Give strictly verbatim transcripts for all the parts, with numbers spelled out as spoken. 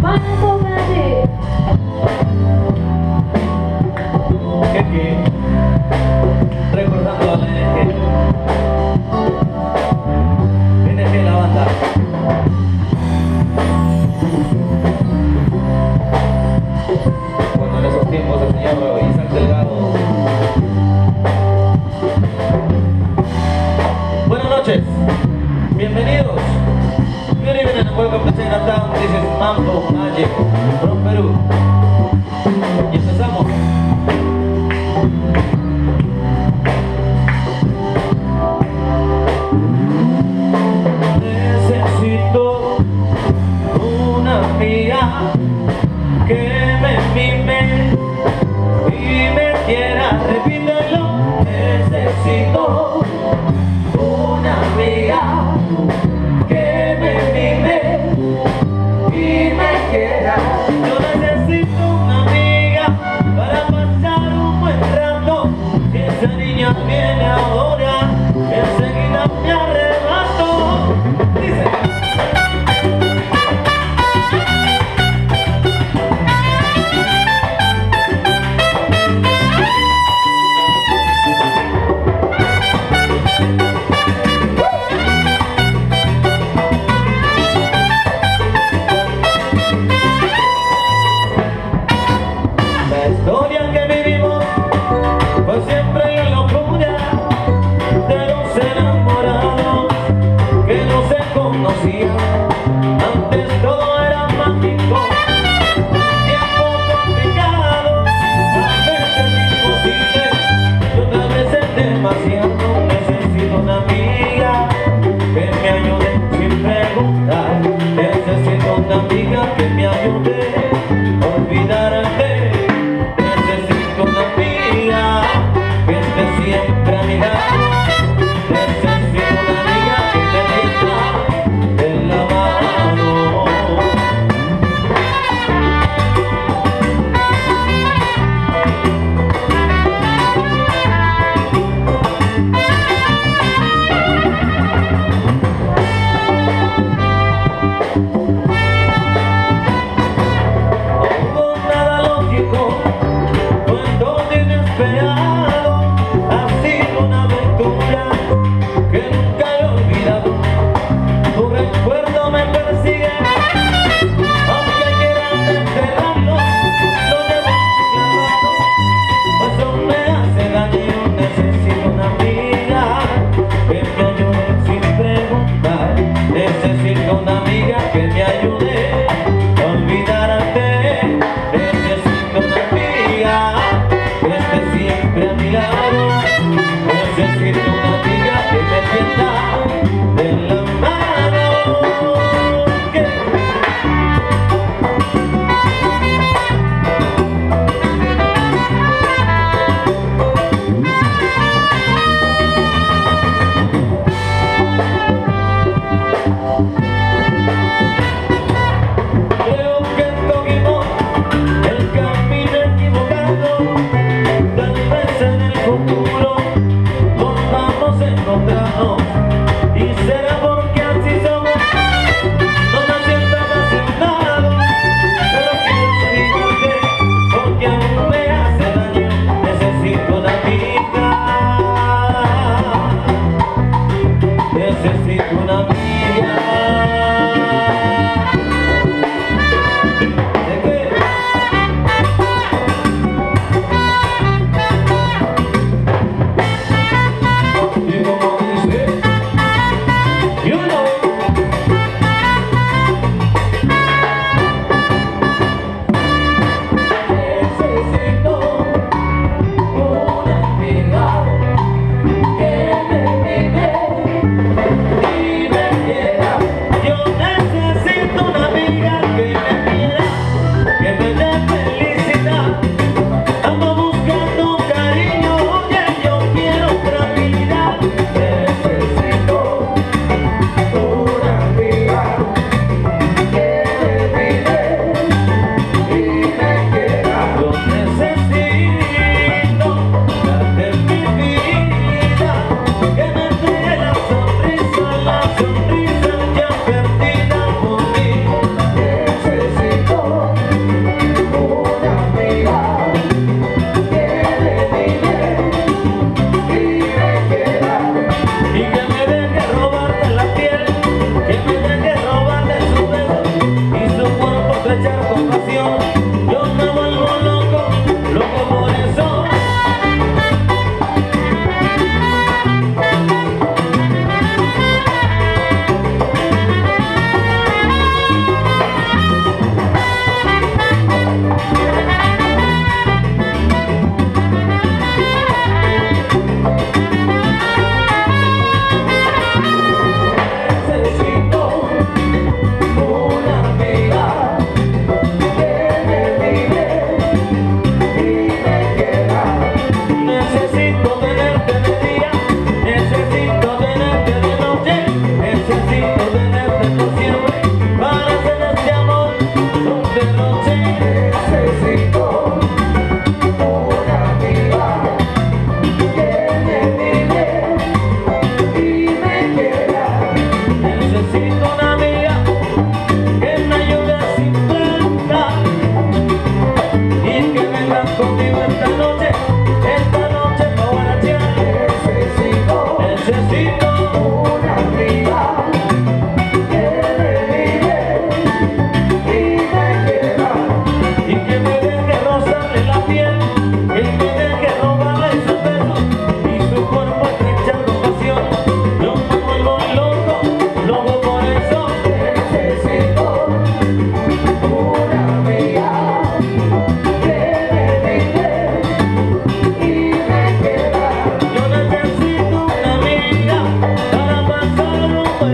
Mambo Magic. Jeje, recordando a la N G. N G la banda. Bueno, en esos tiempos el señor Isaac Delgado. Buenas noches, bienvenidos. Good evening and welcome to Chinatown. This is Mambo Magic from Perú. Y empezamos. Necesito una amiga que me mime y me quiera, repítelo. Necesito una amiga que me mime y me quiera. Yo necesito una amiga para pasar un buen rato. Si esa niña viene ahora, enseguida me arrebato. Dice. La historia que vivimos fue siempre la locura.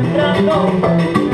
temprano.